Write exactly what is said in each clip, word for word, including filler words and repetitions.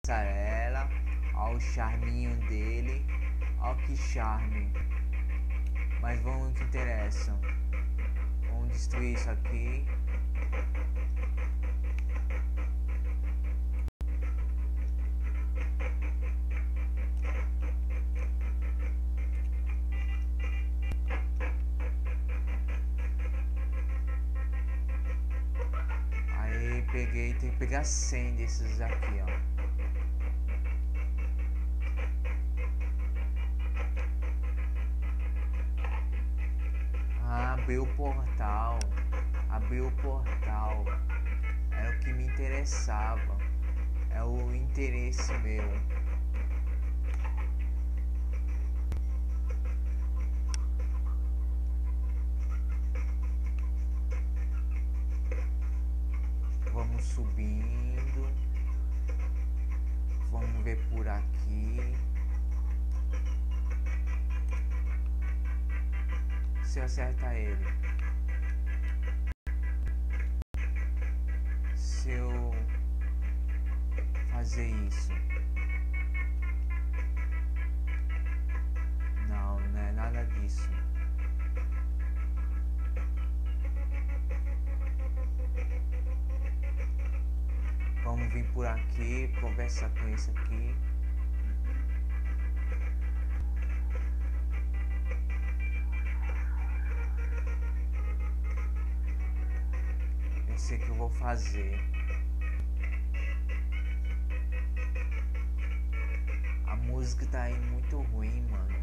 Passarela, ó o charminho dele, ó que charme. Mas vamos ao que interessa. Vamos destruir isso aqui. Aí peguei, tem que pegar cem desses aqui, ó. Abriu o portal, abriu o portal, é o que me interessava, é o interesse meu. Vamos subindo, vamos ver por aqui. Se eu acertar ele, se eu fazer isso, não, não é nada disso. Vamos vir por aqui, conversar com esse aqui. Eu sei que eu vou fazer. A música tá aí muito ruim, mano.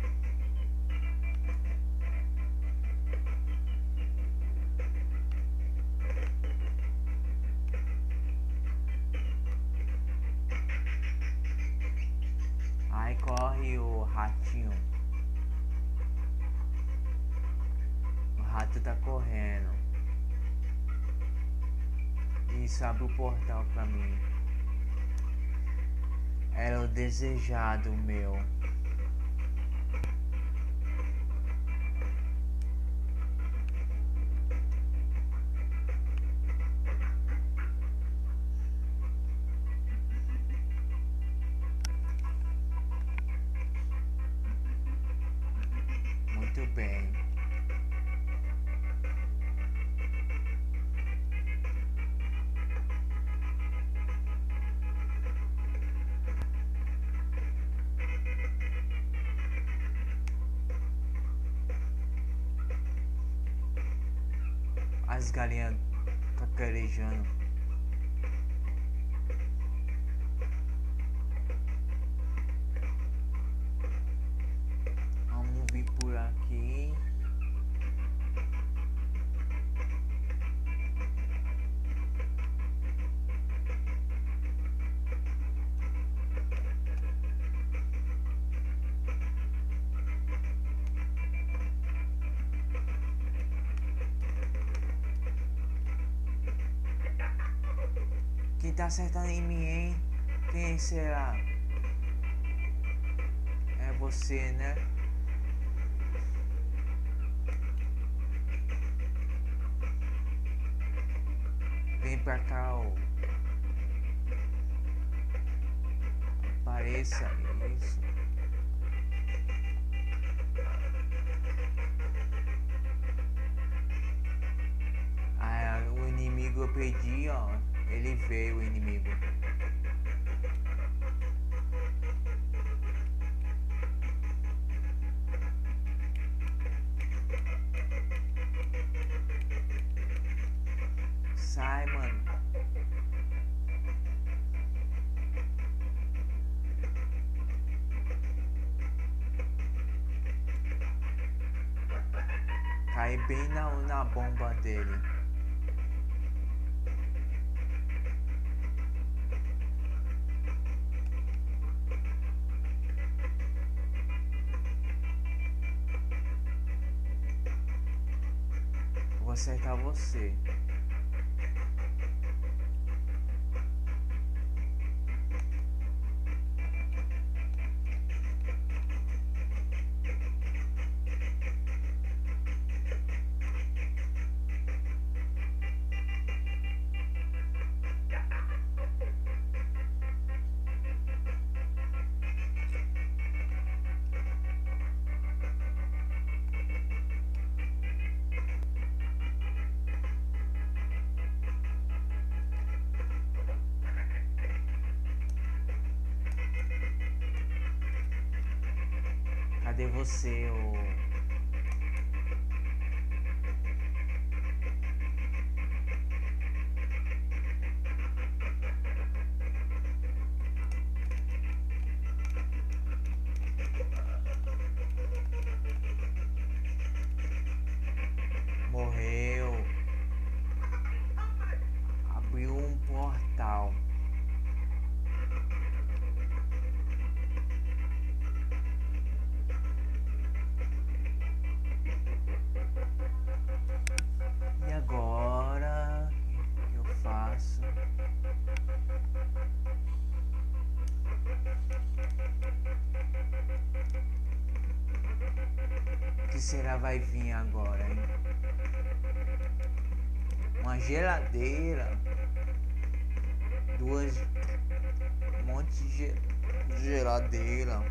Ai, corre o ratinho. O rato tá correndo. Isso abre o portal pra mim. Era o desejado meu. Muito bem. As galinhas cacarejando. Vamos vir por aqui. Quem tá acertando em mim, hein? Quem será? É você, né? Vem pra cá, ó. Apareça isso. Ah, o inimigo eu perdi, ó. Ele veio, o inimigo. Sai, mano. Cai bem na, na bomba dele. Vou acertar você. Cadê você, ô? Morreu. Abriu um portal. E agora, o que eu faço? O que será vai vir agora, hein? Uma geladeira, duas, um monte de ge- geladeira.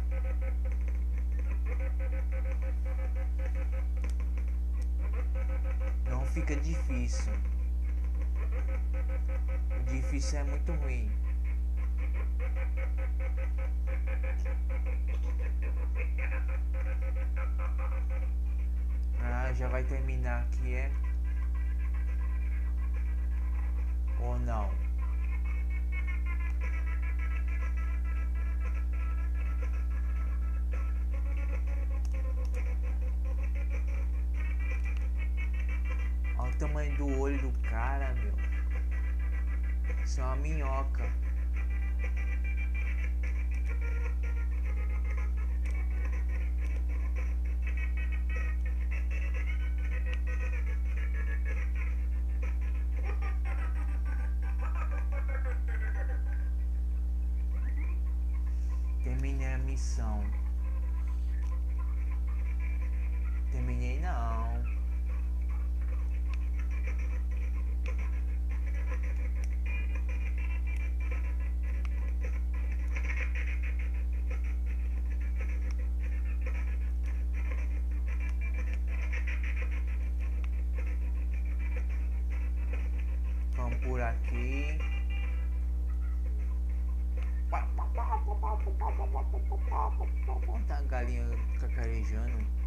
Não fica difícil. O difícil é muito ruim. Ah, já vai terminar aqui, é? Ou não? Olha o tamanho do olho do cara, meu. Isso é uma minhoca. Terminei a missão. Terminei não. Vamos por aqui. Tá a galinha cacarejando.